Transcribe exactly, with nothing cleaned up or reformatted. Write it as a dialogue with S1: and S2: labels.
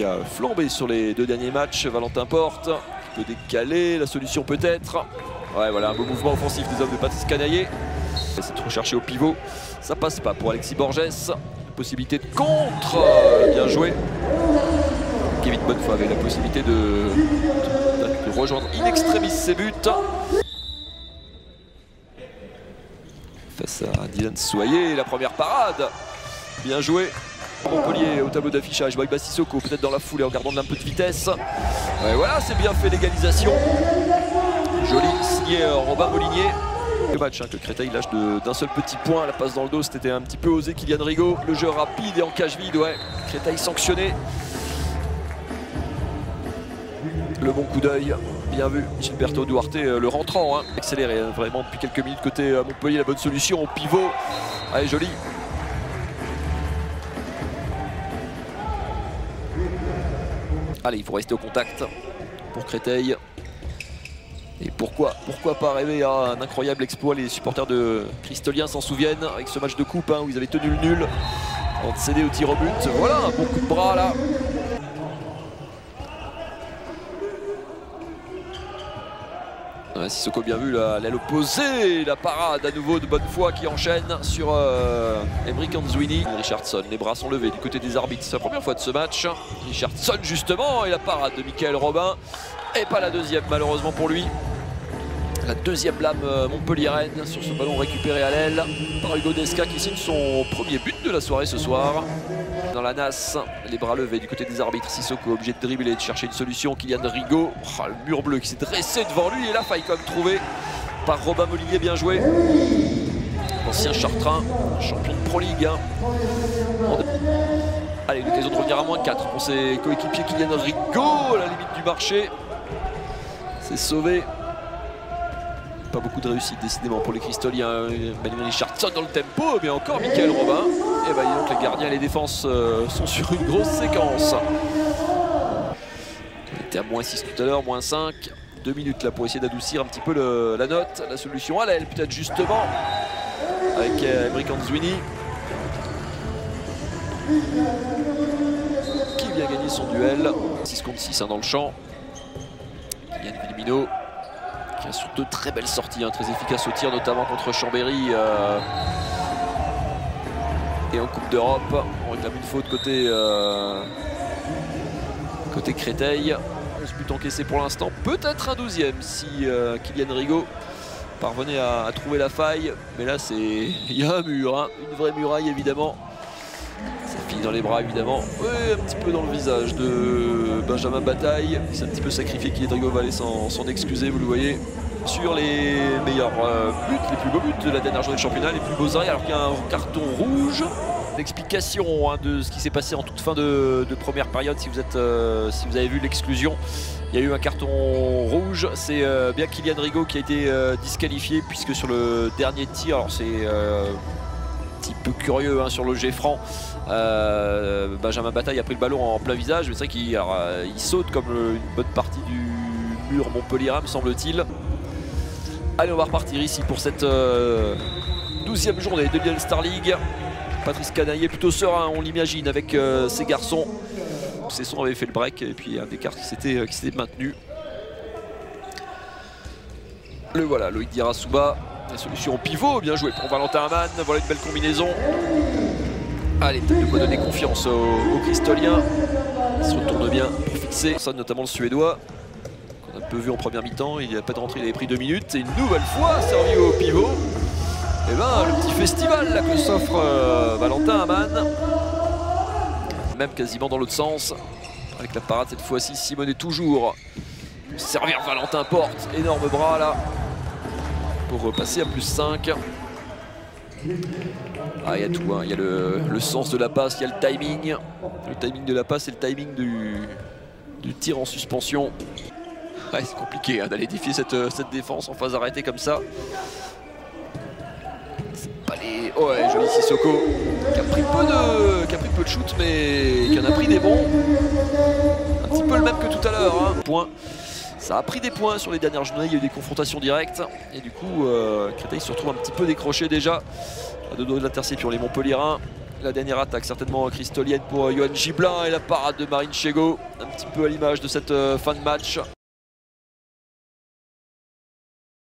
S1: a flambé sur les deux derniers matchs. Valentin Porte qui peut décaler, la solution peut-être. Ouais, voilà, un beau mouvement offensif des hommes de Patrice Canaillé. C'est trop cherché au pivot, ça passe pas pour Alexis Borges. Possibilité de contre, bien joué. Kevin Bonnefoy avait la possibilité de, de, de rejoindre in extremis ses buts. Face à Dylan Soyer, la première parade. Bien joué. Montpellier au tableau d'affichage. Boyba Sissoko peut-être dans la foulée en gardant de un peu de vitesse. Ouais, voilà, c'est bien fait l'égalisation. Joli, signé Robin Molinier. Le match hein, que Créteil lâche d'un seul petit point. La passe dans le dos, c'était un petit peu osé. Kylian Rigaud. Le jeu rapide et en cage vide. Ouais, Créteil sanctionné. Le bon coup d'œil, bien vu. Gilberto Duarte, le rentrant, hein. Accéléré hein, vraiment depuis quelques minutes côté Montpellier. La bonne solution au pivot. Allez, joli. Allez, il faut rester au contact pour Créteil. Et pourquoi, pourquoi pas rêver à un incroyable exploit. Les supporters de Cristolien s'en souviennent avec ce match de coupe hein, où ils avaient tenu le nul avant de céder au tir au but. Voilà, un bon coup de bras là. Ouais, Sissoko bien vu l'aile opposée, la parade à nouveau de Bonnefoy qui enchaîne sur euh, Emric Anzuini. Richardson, les bras sont levés du côté des arbitres, c'est la première fois de ce match. Richardson justement, et la parade de Michael Robin. Et pas la deuxième malheureusement pour lui. La deuxième lame montpelliéraine sur ce ballon récupéré à l'aile par Hugo Desca qui signe son premier but de la soirée ce soir. Dans la nasse, les bras levés du côté des arbitres. Sissoko obligé de dribbler, de chercher une solution. Kylian Rigaud, oh, le mur bleu qui s'est dressé devant lui et la faille quand même trouvée par Robin Molinier, bien joué. Ancien Chartrain, champion de Pro League. Hein. Allez, l'occasion de revenir à moins quatre pour ses coéquipiers. Kylian Rigaud à la limite du marché. C'est sauvé. Pas beaucoup de réussite décidément pour les Cristoliens. Manuel Richardson dans le tempo, mais encore Michael Robin. Et bah donc les gardiens et les défenses euh, sont sur une grosse séquence. On était à moins six tout à l'heure, moins cinq. Deux minutes là pour essayer d'adoucir un petit peu le, la note. La solution à l'aile peut-être justement avec euh, Emric Anzuini qui vient gagner son duel. six contre six hein, dans le champ. Kylian Villemino qui a sur deux très belles sorties, hein, très efficaces au tir, notamment contre Chambéry euh, et en Coupe d'Europe. On réclame une faute côté, euh, côté Créteil. onze buts encaissés pour l'instant, peut-être un douzième si euh, Kylian Rigaud parvenait à, à trouver la faille. Mais là, c'est il y a un mur, hein, une vraie muraille évidemment. Ça finit dans les bras évidemment, et un petit peu dans le visage de Benjamin Bataille. Il s'est un petit peu sacrifié, Kylian Rigaud va aller s'en excuser, vous le voyez. Sur les meilleurs euh, buts, les plus beaux buts de la dernière journée de championnat, les plus beaux arrêts, alors qu'il y a un carton rouge. L'explication hein, de ce qui s'est passé en toute fin de, de première période, si vous, êtes, euh, si vous avez vu l'exclusion. Il y a eu un carton rouge, c'est euh, bien Kylian Rigaud qui a été euh, disqualifié, puisque sur le dernier tir, alors c'est euh, un petit peu curieux hein, sur le jet franc. Euh, Benjamin Bataille a pris le ballon en plein visage, mais c'est vrai qu'il euh, il saute comme le, une bonne partie du mur montpelliérain, me semble-t-il. Allez, on va repartir ici pour cette euh, douzième journée de l'All-Star League. Patrice Canaillé plutôt serein, on l'imagine, avec euh, ces garçons. Cesson avait fait le break et puis un écart qui s'était euh, maintenu. Le voilà, Loïc Dirasouba. La solution au pivot, bien joué pour Valentin Amann. Voilà une belle combinaison. Allez, peut-être de quoi donner confiance aux, aux Cristoliens. Il se retourne bien pour fixer. Ça, notamment le Suédois, qu'on a un peu vu en première mi-temps. Il n'a pas de rentrée, il avait pris deux minutes. Et une nouvelle fois, servi au pivot. Et ben, le petit festival là, que s'offre euh, Valentin Amann. Même quasiment dans l'autre sens. Avec la parade cette fois-ci, Simonet toujours. Pour servir Valentin Porte. Énorme bras là. Pour repasser à plus cinq. Ah, il y a tout, hein. Il y a le, le sens de la passe, il y a le timing. Le timing de la passe et le timing du, du tir en suspension. Ouais, c'est compliqué hein, d'aller défier cette, cette défense en phase arrêtée comme ça. Pas les... Oh ouais, joli Sissoko qui a pris peu de, qui a pris peu de shoot, mais qui en a pris des bons. Un petit peu le même que tout à l'heure. Hein. Point. Ça a pris des points sur les dernières journées, il y a eu des confrontations directes. Et du coup, euh, Créteil se retrouve un petit peu décroché déjà. À deux doigts de l'interception, les Montpelliérains. La dernière attaque certainement cristolienne pour Johan Gibelin et la parade de Marine Chego, un petit peu à l'image de cette fin de match.